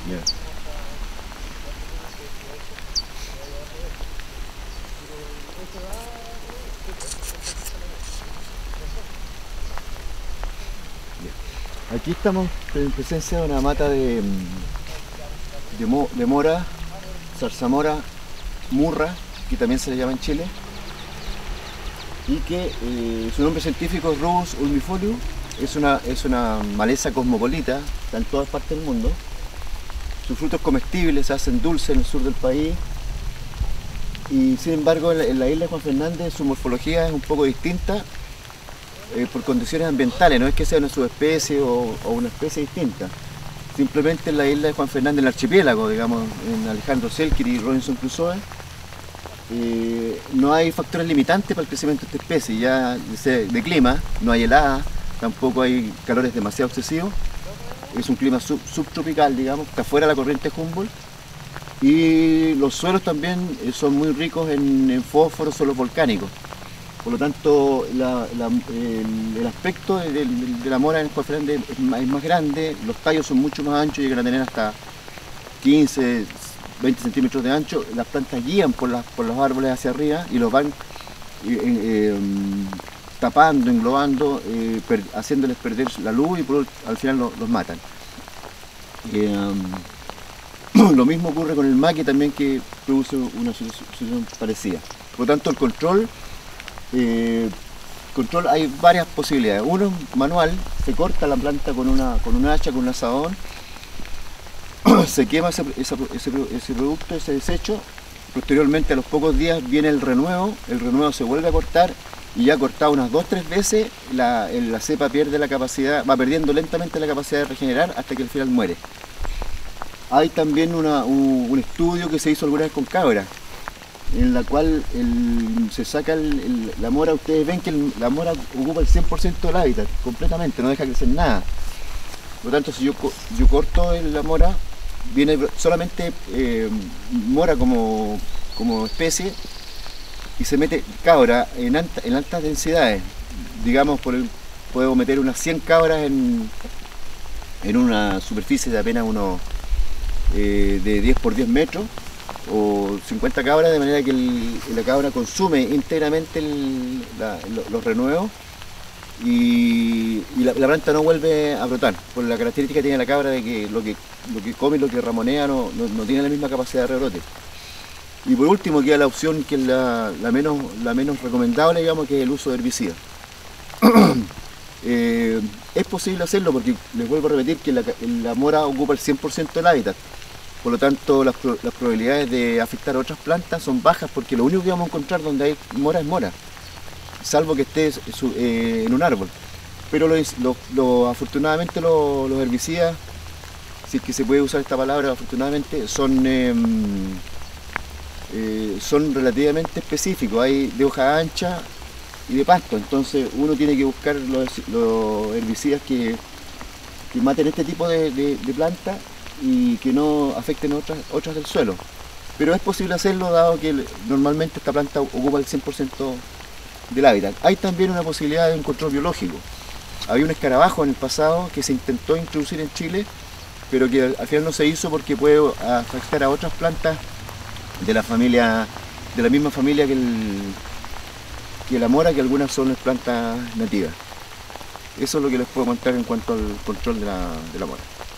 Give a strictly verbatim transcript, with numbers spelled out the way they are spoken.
Yeah. Aquí estamos en presencia de una mata de, de, mo, de mora, zarzamora, murra, que también se le llama en Chile, y que eh, su nombre científico es Rubus ulmifolium. Es una, es una maleza cosmopolita, está en todas partes del mundo. Sus frutos comestibles se hacen dulces en el sur del país, y sin embargo en la, en la isla de Juan Fernández su morfología es un poco distinta. Eh, por condiciones ambientales, no es que sea una subespecie o, o una especie distinta. Simplemente en la isla de Juan Fernández, en el archipiélago, digamos, en Alejandro Selkirk y Robinson Crusoe, eh, no hay factores limitantes para el crecimiento de esta especie, ya de, de clima, no hay heladas, tampoco hay calores demasiado excesivos, es un clima sub, subtropical, digamos, está fuera de la corriente Humboldt, y los suelos también son muy ricos en, en fósforo, suelos volcánicos. Por lo tanto, la, la, el, el aspecto de, de, de la mora en Juan Fernández es más, es más grande, los tallos son mucho más anchos, llegan a tener hasta quince, veinte centímetros de ancho. Las plantas guían por, las, por los árboles hacia arriba y los van eh, eh, tapando, englobando, eh, per, haciéndoles perder la luz y por, al final lo, los matan. Eh, um, lo mismo ocurre con el maqui también, que produce una situación parecida. Por lo tanto, el control Eh, control hay varias posibilidades. Uno, manual, se corta la planta con una, con un hacha, con un asadón, se quema ese, ese, ese, ese producto, ese desecho. Posteriormente, a los pocos días, viene el renuevo, el renuevo se vuelve a cortar, y ya cortado unas dos o tres veces la, la cepa pierde la capacidad, va perdiendo lentamente la capacidad de regenerar hasta que al final muere. Hay también una, un, un estudio que se hizo alguna vez con cabras, en la cual el, se saca el, el, la mora. Ustedes ven que el, la mora ocupa el cien por ciento del hábitat, completamente, no deja crecer nada. Por lo tanto, si yo, yo corto la mora, viene solamente eh, mora como, como especie, y se mete cabra en, alta, en altas densidades. Digamos, por el, puedo meter unas cien cabras en, en una superficie de apenas unos eh, de diez por diez metros, o cincuenta cabras, de manera que el, la cabra consume íntegramente el, la, los renuevos, y, y la, la planta no vuelve a brotar, por la característica que tiene la cabra de que lo que, lo que come y lo que ramonea no, no, no tiene la misma capacidad de rebrote. Y por último queda la opción que es la, la, menos, la menos recomendable, digamos, que es el uso de herbicidas. eh, es posible hacerlo porque, les vuelvo a repetir, que la, la mora ocupa el cien por ciento del hábitat. Por lo tanto, las, las probabilidades de afectar a otras plantas son bajas, porque lo único que vamos a encontrar donde hay mora es mora, salvo que esté eh, en un árbol. Pero lo, lo, lo, afortunadamente lo, los herbicidas, si es que se puede usar esta palabra, afortunadamente, son, eh, eh, son relativamente específicos. Hay de hoja ancha y de pasto, entonces uno tiene que buscar los, los herbicidas que, que maten este tipo de, de, de plantas y que no afecten otras, otras del suelo. Pero es posible hacerlo, dado que normalmente esta planta ocupa el cien por ciento del hábitat. Hay también una posibilidad de un control biológico. Había un escarabajo en el pasado que se intentó introducir en Chile, pero que al final no se hizo porque puede afectar a otras plantas de la familia, de la misma familia que, el, que la mora, que algunas son plantas nativas. Eso es lo que les puedo contar en cuanto al control de la, de la mora.